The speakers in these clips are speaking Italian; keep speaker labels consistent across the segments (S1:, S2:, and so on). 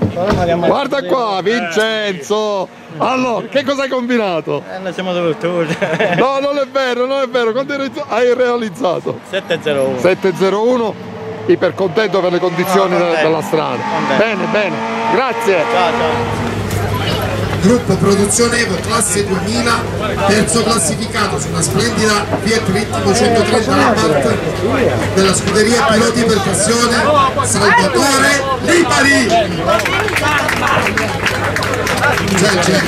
S1: Guarda qua, Vincenzo! Allora, che cosa hai combinato?
S2: Noi siamo dovuttori.
S1: No, non è vero, non è vero. Quanto hai realizzato?
S2: 701.
S1: 701, iper contento per le condizioni della strada. Bene, bene, grazie.
S2: Ciao, ciao.
S3: Gruppo Produzione Evo classe 2000, terzo classificato su una splendida Fiat Ritmo 130 Abarth della scuderia Piloti per Passione, Salvatore Lipari. C'è.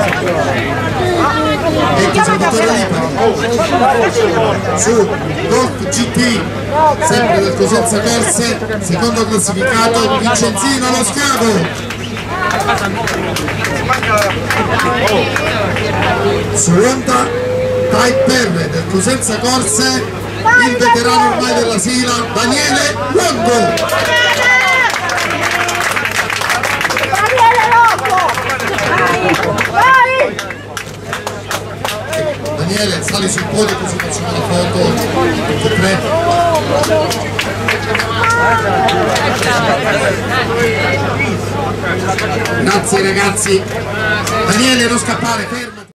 S3: Ecco Salvatore Lipari su Golf GT, sempre del Cosenza Corse, secondo classificato Vincenzino Lo Scavo. Su Honda Type R del Cosenza Corse, il veterano ormai della Sila, Daniele Longo. Daniele, sali sul podio così facciamo la foto tutti e tre. Grazie ragazzi. Daniele, non scappare, fermo.